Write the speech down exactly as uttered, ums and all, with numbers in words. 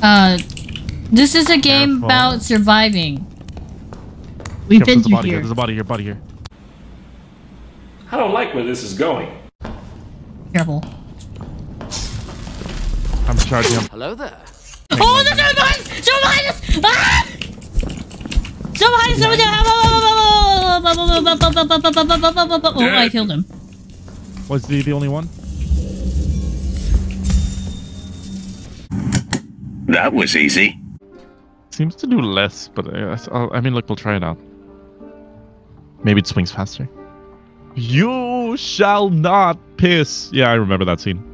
Uh, this is a game Careful. about surviving. We've Careful, been through here. here. There's a body here, body here. I don't like where this is going. Careful. I'm charging him. Hello there. Oh, there's someone behind us! Someone behind us! Ah! Someone behind us! Someone behind us! Oh, I killed him. Was he the only one? That was easy. Seems to do less, but uh, I mean, look, we'll try it out. Maybe it swings faster. You shall not piss. Yeah, I remember that scene.